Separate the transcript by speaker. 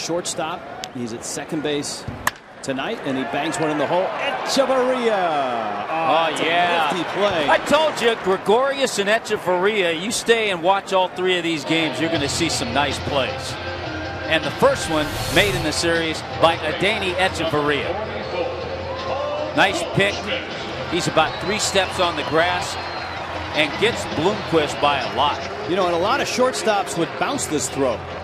Speaker 1: shortstop. He's at second base tonight, and he bangs one in the hole. Hechavarria.
Speaker 2: Oh, yeah.
Speaker 1: Nifty play.
Speaker 2: I told you, Gregorius and Hechavarria, you stay and watch all three of these games, you're going to see some nice plays. And the first one made in the series by Adeiny Hechavarria. Nice pick. He's about 3 steps on the grass and gets Bloomquist by a lot.
Speaker 1: You know, and a lot of shortstops would bounce this throw.